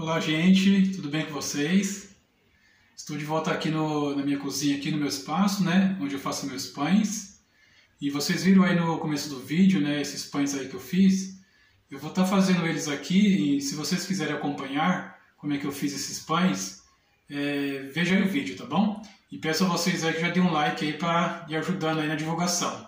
Olá, gente, tudo bem com vocês? Estou de volta aqui na minha cozinha, aqui no meu espaço, né, onde eu faço meus pães. E vocês viram aí no começo do vídeo, né, esses pães aí que eu fiz. Eu vou estar fazendo eles aqui e se vocês quiserem acompanhar como é que eu fiz esses pães, veja aí o vídeo, tá bom? E peço a vocês aí que já dêem um like aí para ir ajudando aí na divulgação.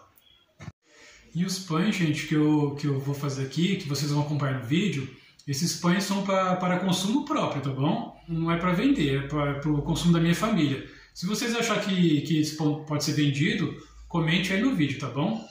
E os pães, gente, que eu vou fazer aqui, que vocês vão acompanhar no vídeo, esses pães são para consumo próprio, tá bom? Não é para vender, é para o consumo da minha família. Se vocês acharem que esse pão pode ser vendido, comente aí no vídeo, tá bom?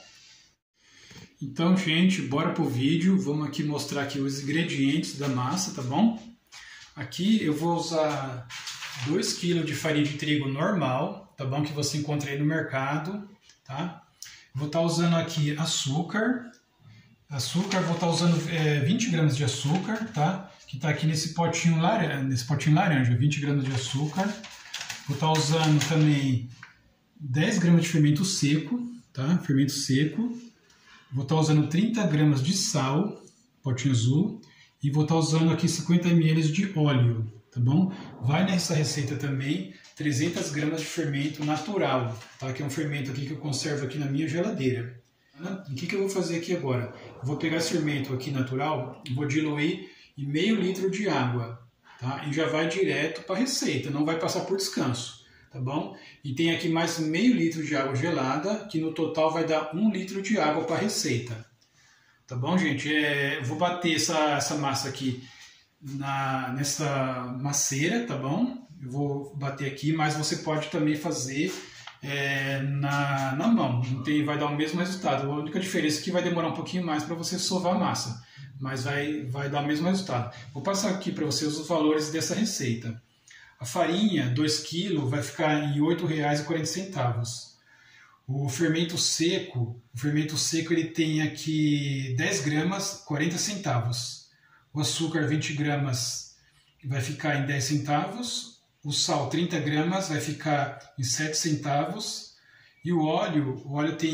Então, gente, bora pro vídeo. Vamos aqui mostrar aqui os ingredientes da massa, tá bom? Aqui eu vou usar 2 kg de farinha de trigo normal, tá bom? Que você encontra aí no mercado, tá? Vou estar usando aqui açúcar. Vou estar usando 20 gramas de açúcar, tá? Que está aqui nesse potinho laranja, 20 gramas de açúcar. Vou estar usando também 10 gramas de fermento seco, tá? Fermento seco. Vou estar usando 30 gramas de sal, potinho azul. E vou estar usando aqui 50 ml de óleo, tá bom? Vai nessa receita também 300 gramas de fermento natural, tá? Que é um fermento aqui que eu conservo aqui na minha geladeira. O que eu vou fazer aqui agora? Eu vou pegar esse fermento aqui natural, vou diluir em meio litro de água, tá? E já vai direto para a receita, não vai passar por descanso, tá bom? E tem aqui mais meio litro de água gelada, que no total vai dar 1 litro de água para a receita. Tá bom, gente? Eu vou bater essa massa aqui nessa maceira, tá bom? Eu vou bater aqui, mas você pode também fazer na mão, vai dar o mesmo resultado. A única diferença é que vai demorar um pouquinho mais para você sovar a massa, mas vai dar o mesmo resultado. Vou passar aqui para vocês os valores dessa receita. A farinha, 2 kg, vai ficar em R$ 8,40. O fermento seco ele tem aqui 10 gramas, 40 centavos. O açúcar, 20 gramas, vai ficar em 10 centavos. O sal, 30 gramas, vai ficar em 7 centavos. E o óleo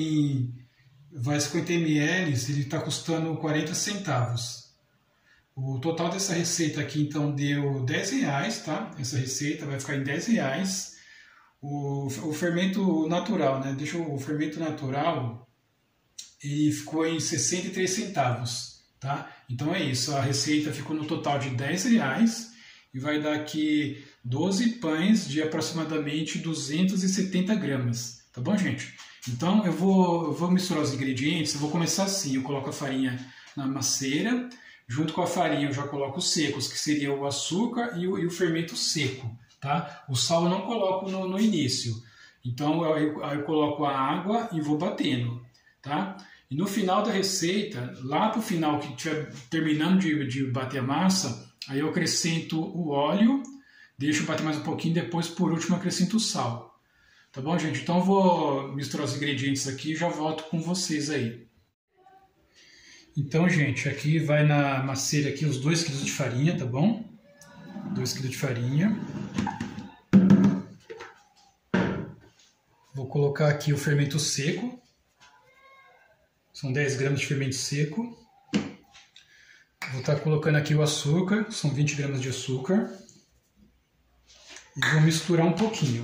vai 50 ml, ele está custando 40 centavos. O total dessa receita aqui, então, deu R$10, tá? Essa receita vai ficar em R$10. O fermento natural, né? O fermento natural, ele ficou em 63 centavos, tá? Então é isso, a receita ficou no total de R$10 e vai dar aqui 12 pães de aproximadamente 270 gramas, tá bom, gente? Então eu vou misturar os ingredientes, eu vou começar assim, eu coloco a farinha na maceira, junto com a farinha eu já coloco os secos, que seria o açúcar e o fermento seco, tá? O sal eu não coloco no início, então eu coloco a água e vou batendo, tá? E no final da receita, lá para o final, que estiver terminando de bater a massa, aí eu acrescento o óleo, deixo bater mais um pouquinho, depois por último acrescento o sal. Tá bom, gente? Então eu vou misturar os ingredientes aqui e já volto com vocês aí. Então, gente, aqui vai na maceira aqui os 2 kg de farinha, tá bom? 2 kg de farinha. Vou colocar aqui o fermento seco. São 10 gramas de fermento seco. Vou estar colocando aqui o açúcar, são 20 gramas de açúcar. E vou misturar um pouquinho.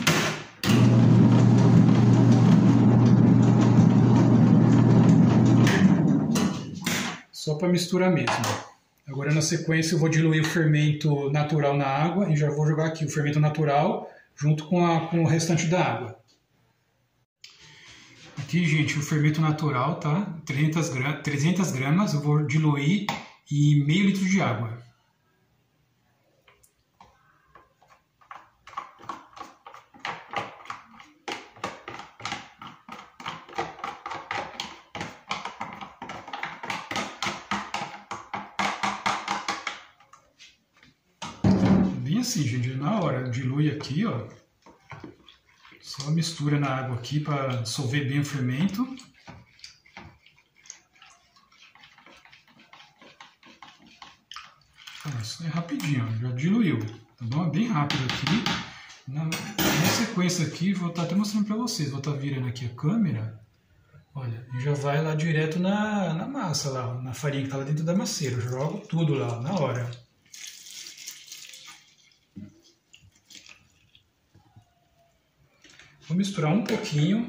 Só para misturar mesmo. Agora na sequência eu vou diluir o fermento natural na água e já vou jogar aqui o fermento natural junto com o restante da água. Aqui, gente, o fermento natural, tá? 300 gramas, eu vou diluir em meio litro de água. Bem assim, gente, na hora, dilui aqui, ó. Só mistura na água aqui para dissolver bem o fermento. Isso é rapidinho, ó, já diluiu, tá bom? É bem rápido aqui. Na sequência aqui, vou estar até mostrando para vocês, vou estar virando aqui a câmera. Olha, e já vai lá direto na massa, lá, na farinha que está lá dentro da maceira. Eu jogo tudo lá, na hora. Vou misturar um pouquinho.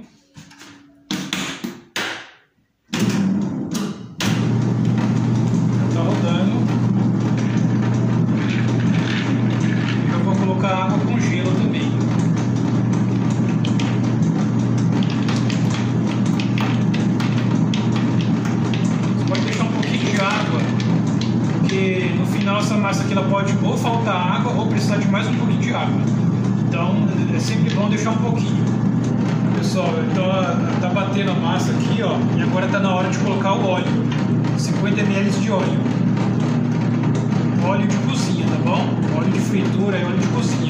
Tá rodando. Eu vou colocar água com gelo também. Você pode deixar um pouquinho de água, porque no final essa massa aqui ela pode ou faltar água ou precisar de mais um pouquinho de água. Então é sempre bom deixar um pouquinho. Pessoal, então tá batendo a massa aqui, ó, e agora tá na hora de colocar o óleo. 50 ml de óleo. Óleo de cozinha, tá bom? Óleo de fritura e óleo de cozinha.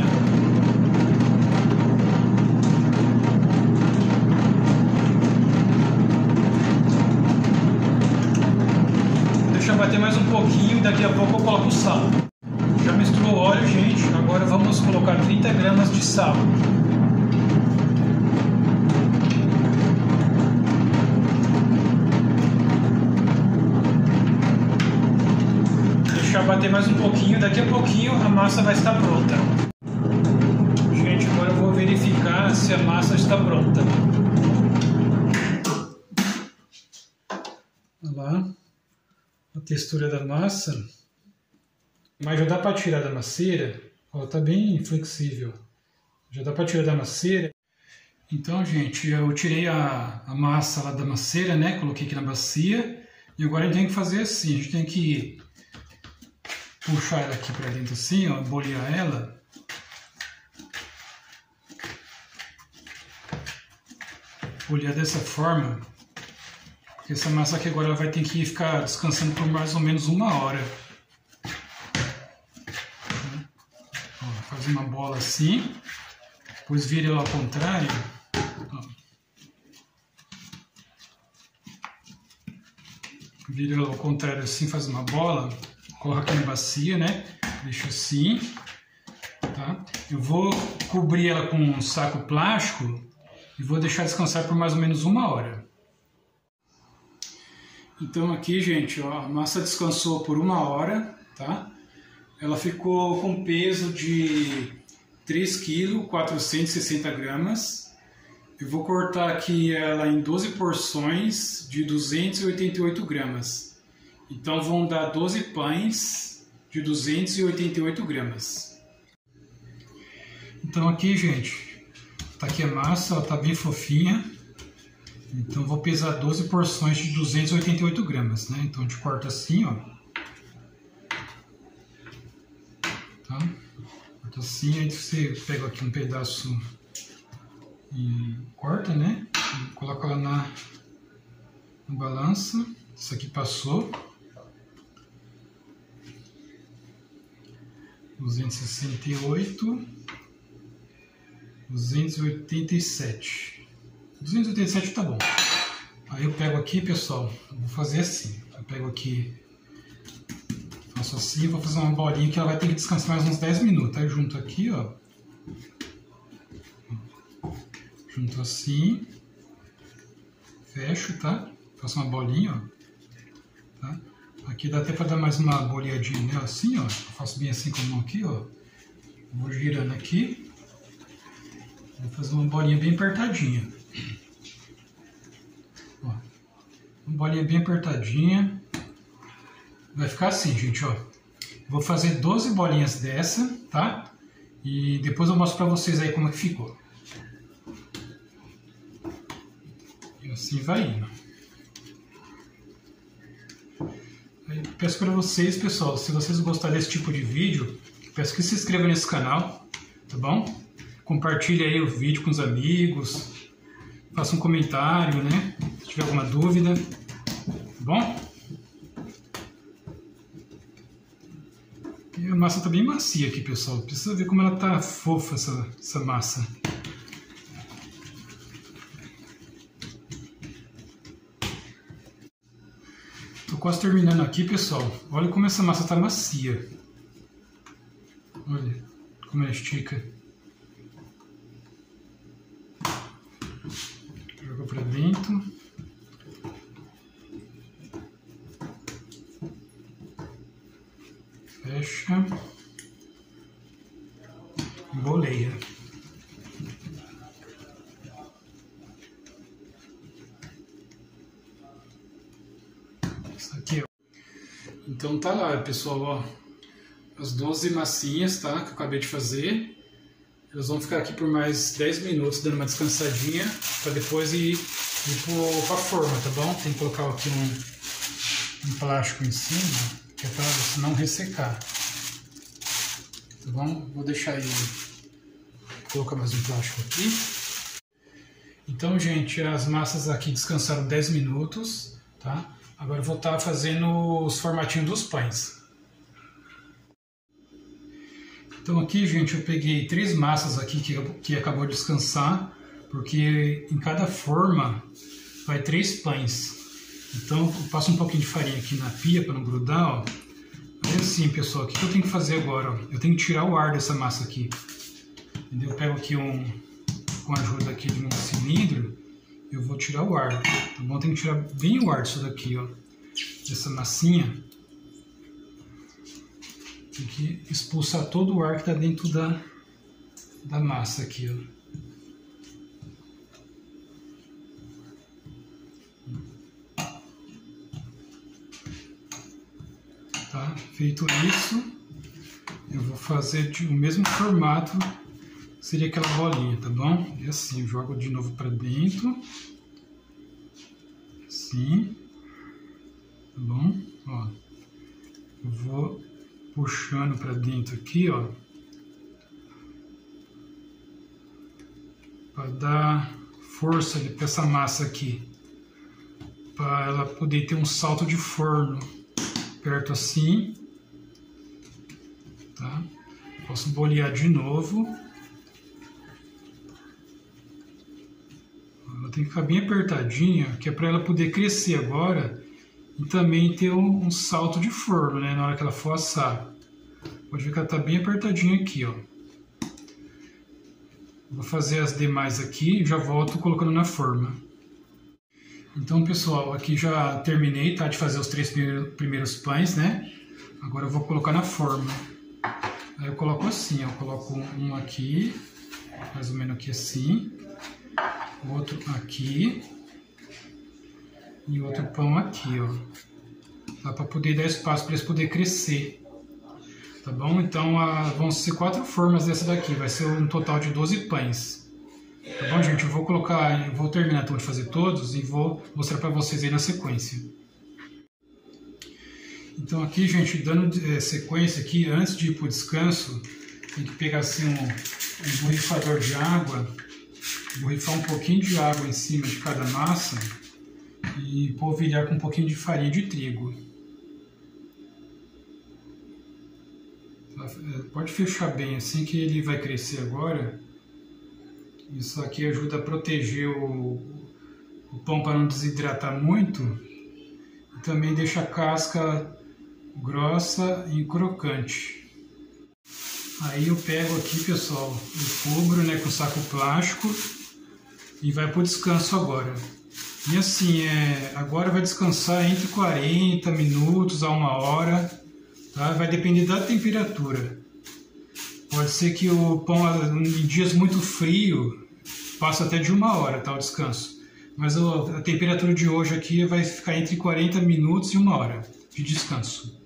Vou deixar bater mais um pouquinho e daqui a pouco eu coloco o sal. Já misturou o óleo, gente. Agora vamos colocar 30 gramas de sal. Deixar bater mais um pouquinho. Daqui a pouquinho a massa vai estar pronta. Gente, agora eu vou verificar se a massa está pronta. Olha lá a textura da massa. Mas já dá para tirar da macieira. Ó, tá bem flexível. Já dá para tirar da macieira. Então, gente, eu tirei a massa lá da macieira, né? Coloquei aqui na bacia. E agora a gente tem que fazer assim. A gente tem que puxar ela aqui para dentro assim, ó. Bolear ela. Bolear dessa forma. Porque essa massa aqui agora ela vai ter que ficar descansando por mais ou menos 1 hora. Faz uma bola assim, depois vira ela ao contrário. Vira ela ao contrário assim, faz uma bola, coloca aqui na bacia, né? Deixa assim, tá? Eu vou cobrir ela com um saco plástico e vou deixar descansar por mais ou menos 1 hora. Então aqui, gente, ó, a massa descansou por 1 hora, tá? Ela ficou com peso de 3 kg, 460 gramas. Eu vou cortar aqui ela em 12 porções de 288 gramas. Então vão dar 12 pães de 288 gramas. Então aqui, gente, tá aqui a massa, ela tá bem fofinha. Então vou pesar 12 porções de 288 gramas, né? Então a gente corta assim, ó. Tá? Corta assim, aí você pega aqui um pedaço e corta, né? E coloca lá na balança. Isso aqui passou. 268. 287. 287 tá bom. Aí eu pego aqui, pessoal, eu vou fazer assim. Eu pego aqui, faço assim, vou fazer uma bolinha que ela vai ter que descansar mais uns 10 minutos. Aí junto aqui, ó. Junto assim. Fecho, tá? Faço uma bolinha, ó. Tá? Aqui dá até para dar mais uma boleadinha nela assim, ó. Eu faço bem assim com a mão aqui, ó. Vou girando aqui. Vou fazer uma bolinha bem apertadinha. Ó. Uma bolinha bem apertadinha. Vai ficar assim, gente, ó. Vou fazer 12 bolinhas dessa, tá? E depois eu mostro pra vocês aí como é que ficou. E assim vai indo. Aí peço pra vocês, pessoal, se vocês gostarem desse tipo de vídeo, peço que se inscrevam nesse canal, tá bom? Compartilhe aí o vídeo com os amigos. Faça um comentário, né? Se tiver alguma dúvida, tá bom? E a massa tá bem macia aqui, pessoal. Precisa ver como ela tá fofa, essa massa. Tô quase terminando aqui, pessoal. Olha como essa massa tá macia. Olha como ela estica. Joga pra dentro. Fecha. Boleia. Isso aqui, ó. Então tá lá, pessoal, ó. As 12 massinhas, tá? Que eu acabei de fazer. Elas vão ficar aqui por mais 10 minutos, dando uma descansadinha, para depois ir para a forma, tá bom? Tem que colocar aqui um plástico em cima, que é para não ressecar. Tá bom? Vou deixar aí, vou colocar mais um plástico aqui. Então, gente, as massas aqui descansaram 10 minutos, tá? Agora eu vou estar fazendo os formatinhos dos pães. Então aqui, gente, eu peguei 3 massas aqui que acabou de descansar, porque em cada forma vai 3 pães. Então eu passo um pouquinho de farinha aqui na pia para não grudar, ó. Aí assim, pessoal, o que eu tenho que fazer agora? Ó? Eu tenho que tirar o ar dessa massa aqui. Entendeu? Eu pego aqui com a ajuda aqui de um cilindro, eu vou tirar o ar, tá bom? Tem que tirar bem o ar disso daqui, ó, dessa massinha. Tem que expulsar todo o ar que está dentro da massa aqui, ó. Tá? Feito isso, eu vou fazer o mesmo formato, seria aquela bolinha, tá bom? E assim, eu jogo de novo para dentro. Assim. Tá bom? Ó. Eu vou puxando para dentro aqui, ó, para dar força para essa massa aqui, para ela poder ter um salto de forno perto assim, tá? Posso bolear de novo. Ela tem que ficar bem apertadinha, que é para ela poder crescer agora. E também ter um salto de forno, né, na hora que ela for assar. Pode ver que ela está bem apertadinha aqui, ó. Vou fazer as demais aqui e já volto colocando na forma. Então, pessoal, aqui já terminei, tá, de fazer os 3 primeiros pães, né? Agora eu vou colocar na forma. Aí eu coloco assim, ó. Eu coloco um aqui, mais ou menos aqui assim. Outro aqui. E outro pão aqui, ó. Dá para poder dar espaço para eles poderem crescer. Tá bom? Então vão ser 4 formas dessa daqui. Vai ser um total de 12 pães. Tá bom, gente? Eu vou terminar então de fazer todos e vou mostrar para vocês aí na sequência. Então aqui, gente, dando sequência aqui, antes de ir para o descanso, tem que pegar assim um borrifador de água, borrifar um pouquinho de água em cima de cada massa e polvilhar com um pouquinho de farinha de trigo. Pode fechar bem assim que ele vai crescer agora. Isso aqui ajuda a proteger o pão para não desidratar muito e também deixa a casca grossa e crocante. Aí eu pego aqui, pessoal, eu cubro, né, com saco plástico e vai para o descanso agora. E assim, agora vai descansar entre 40 minutos a 1 hora, tá? Vai depender da temperatura. Pode ser que o pão, em dias muito frios, passe até de 1 hora, tá, o descanso. Mas a temperatura de hoje aqui vai ficar entre 40 minutos e 1 hora de descanso.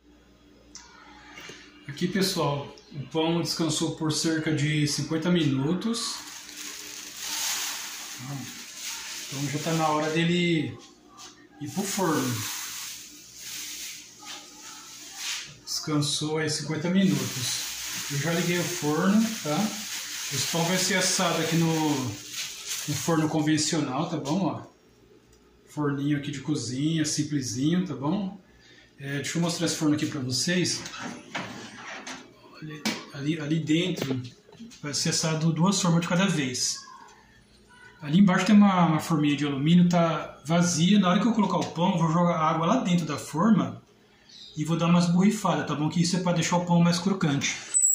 Aqui, pessoal, o pão descansou por cerca de 50 minutos. Então já está na hora dele ir para o forno. Descansou aí 50 minutos. Eu já liguei o forno, tá? Esse pão vai ser assado aqui no forno convencional, tá bom? Ó, forninho aqui de cozinha, simplesinho, tá bom? Deixa eu mostrar esse forno aqui para vocês. Ali dentro vai ser assado 2 formas de cada vez. Ali embaixo tem uma forminha de alumínio, tá vazia. Na hora que eu colocar o pão, eu vou jogar água lá dentro da forma e vou dar umas borrifadas, tá bom? Que isso é para deixar o pão mais crocante.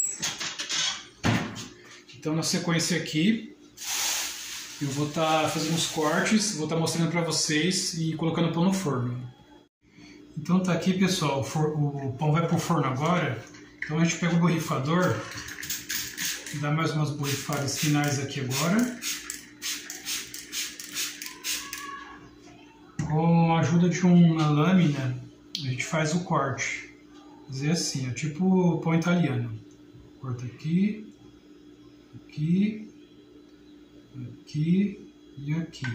Então, na sequência aqui, eu vou estar fazendo uns cortes, vou estar mostrando para vocês e colocando o pão no forno. Então tá aqui, pessoal, o pão vai pro forno agora. Então a gente pega o borrifador, dá mais umas borrifadas finais aqui agora. Com a ajuda de uma lâmina, a gente faz o corte. Fazer assim, ó, tipo pão italiano. Corta aqui, aqui, aqui e aqui.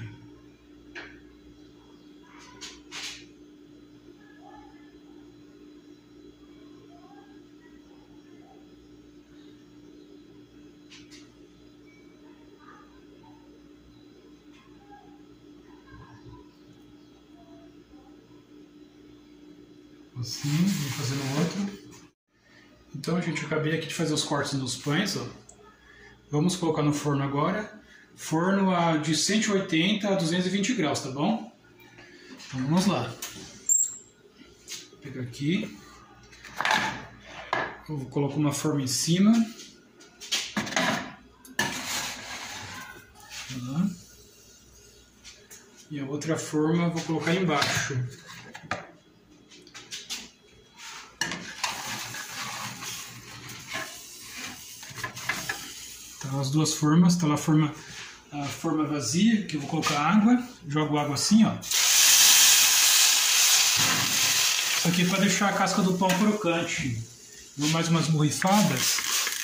Assim, vou fazendo outro. Então, gente, eu acabei aqui de fazer os cortes nos pães, ó. Vamos colocar no forno agora. Forno de 180 a 220 graus, tá bom? Então, vamos lá. Vou pegar aqui. Eu coloco uma forma em cima. Tá. E a outra forma eu vou colocar embaixo. Então, as duas formas, tá lá a forma vazia, que eu vou colocar água, jogo água assim, ó. Isso aqui é para deixar a casca do pão crocante. Dou mais umas borrifadas.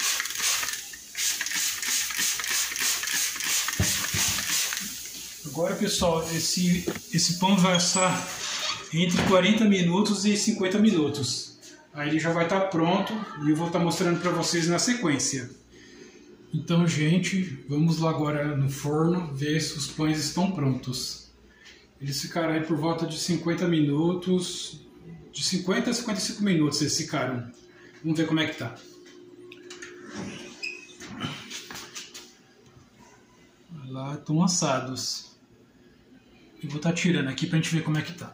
Agora, pessoal, esse pão vai assar entre 40 minutos e 50 minutos. Aí ele já vai estar pronto e eu vou estar mostrando para vocês na sequência. Então, gente, vamos lá agora no forno ver se os pães estão prontos. Eles ficaram aí por volta de 50 minutos, de 50 a 55 minutos eles ficaram. Vamos ver como é que tá. Olha lá, estão assados. Eu vou estar tirando aqui pra gente ver como é que tá.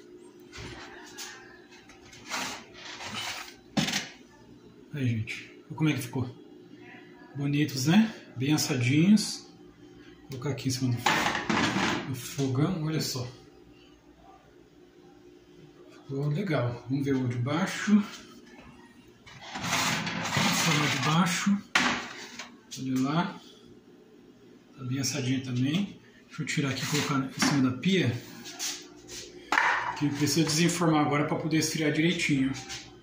Aí, gente, olha como é que ficou. Bonitos, né? Bem assadinhos. Vou colocar aqui em cima do fogão, olha só. Ficou legal. Vamos ver o de baixo. Forma de baixo. Olha lá. Tá bem assadinho também. Deixa eu tirar aqui e colocar em cima da pia. Que precisa desenformar agora para poder esfriar direitinho.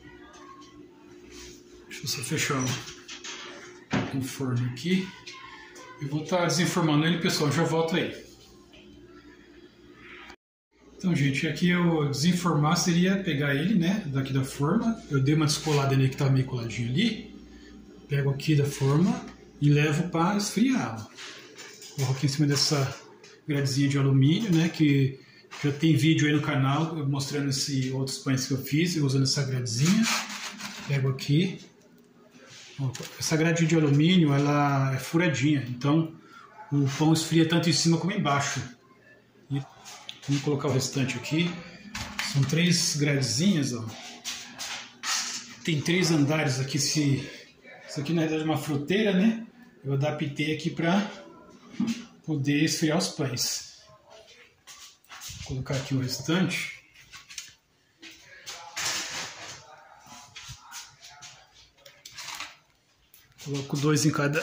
Deixa eu só fechar o forno aqui. Eu vou estar desenformando ele, pessoal, já volto aí. Então, gente, aqui eu desenformar seria pegar ele, né, daqui da forma. Eu dei uma descolada nele que estava meio coladinho ali. Pego aqui da forma e levo para esfriar. Coloco aqui em cima dessa gradezinha de alumínio, né, que já tem vídeo aí no canal mostrando outros pães que eu fiz usando essa gradezinha. Pego aqui. Essa grade de alumínio, ela é furadinha, então o pão esfria tanto em cima como embaixo. E vamos colocar o restante aqui. São 3 gradezinhas, ó. Tem 3 andares aqui. Isso aqui na verdade é uma fruteira, né? Eu adaptei aqui para poder esfriar os pães. Vou colocar aqui o restante. Coloco 2 em cada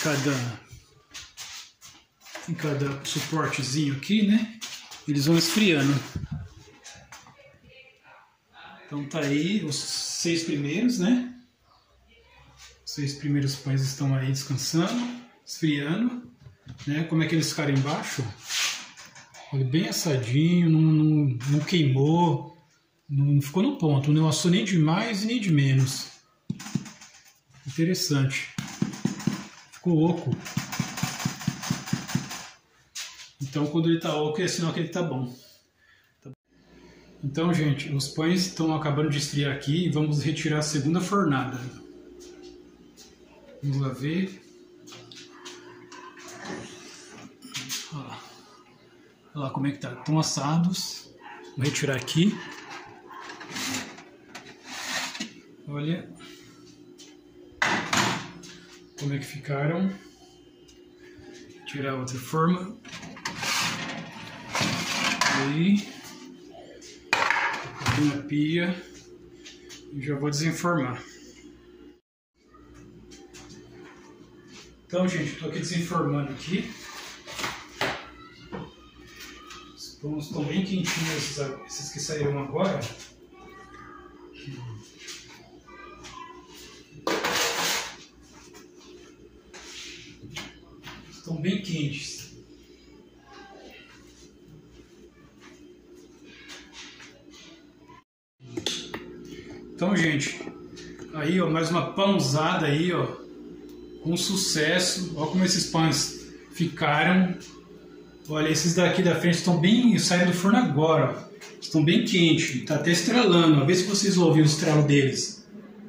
suportezinho aqui, né? Eles vão esfriando. Então tá aí os 6 primeiros, né? Os 6 primeiros pães estão aí descansando, esfriando, né? Como é que eles ficaram embaixo? Olha, bem assadinho, não queimou, não ficou no ponto, não assou nem de mais e nem de menos. Interessante. Ficou oco. Então, quando ele está oco, é sinal que ele está bom. Então, gente, os pães estão acabando de esfriar aqui e vamos retirar a segunda fornada. Vamos lá ver. Olha lá como é que tá. Estão assados. Vou retirar aqui. Olha como é que ficaram. Tirar outra forma. Aí. Aqui na pia. E já vou desenformar. Então, gente, estou aqui desenformando aqui. Então, estão bem quentinhos esses que saíram agora. Estão bem quentes. Então, gente, aí, ó, mais uma pãozada aí, ó, com sucesso. Olha como esses pães ficaram. Olha, esses daqui da frente estão bem, saíram do forno agora, ó. Estão bem quentes, tá até estrelando, ó. Vê se vocês ouvem o estralo deles.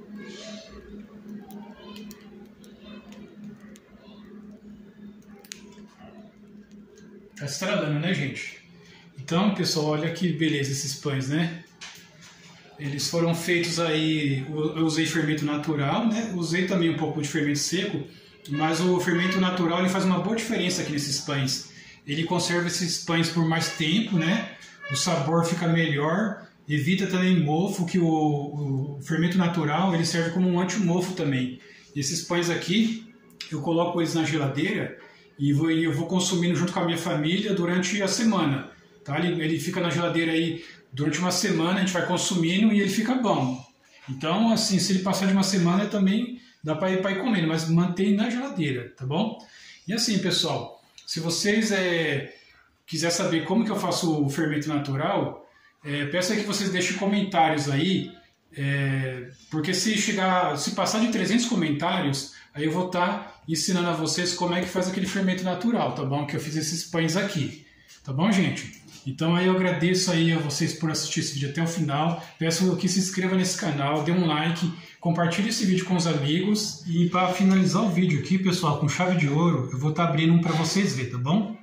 Tá estralando, né, gente? Então, pessoal, olha que beleza esses pães, né? Eles foram feitos aí, eu usei fermento natural, né? Usei também um pouco de fermento seco, mas o fermento natural ele faz uma boa diferença aqui nesses pães. Ele conserva esses pães por mais tempo, né? O sabor fica melhor, evita também mofo, que o fermento natural ele serve como um anti-mofo também. E esses pães aqui, eu coloco eles na geladeira e eu vou consumindo junto com a minha família durante a semana. Tá? Ele fica na geladeira aí durante uma semana, a gente vai consumindo e ele fica bom. Então, assim, se ele passar de uma semana também dá para ir comendo, mas mantém na geladeira, tá bom? E assim, pessoal, se vocês quiserem saber como que eu faço o fermento natural, peço que vocês deixem comentários aí, porque se passar de 300 comentários, aí eu vou estar ensinando a vocês como é que faz aquele fermento natural, tá bom? Que eu fiz esses pães aqui, tá bom, gente? Então aí eu agradeço aí a vocês por assistir esse vídeo até o final, peço que se inscreva nesse canal, dê um like, compartilhe esse vídeo com os amigos e para finalizar o vídeo aqui, pessoal, com chave de ouro, eu vou estar abrindo um para vocês verem, tá bom?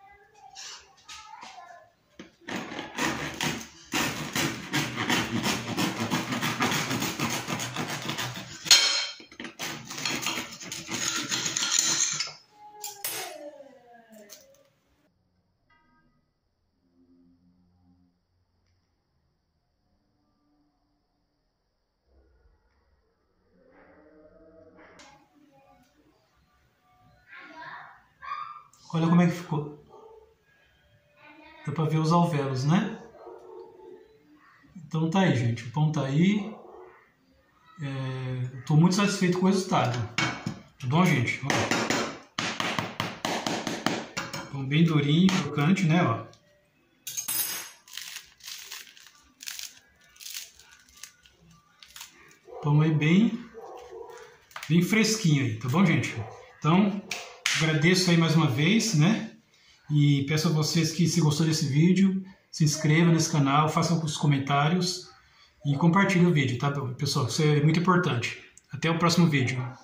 Olha como é que ficou. Dá pra ver os alvéolos, né? Então tá aí, gente. O pão tá aí. Tô muito satisfeito com o resultado. Tá bom, gente? Pão bem durinho, crocante, né? Ó. Pão aí bem fresquinho aí, tá bom, gente? Então, agradeço aí mais uma vez, né? E peço a vocês que, se gostou desse vídeo, se inscrevam nesse canal, façam os comentários e compartilhem o vídeo, tá, pessoal? Isso é muito importante. Até o próximo vídeo.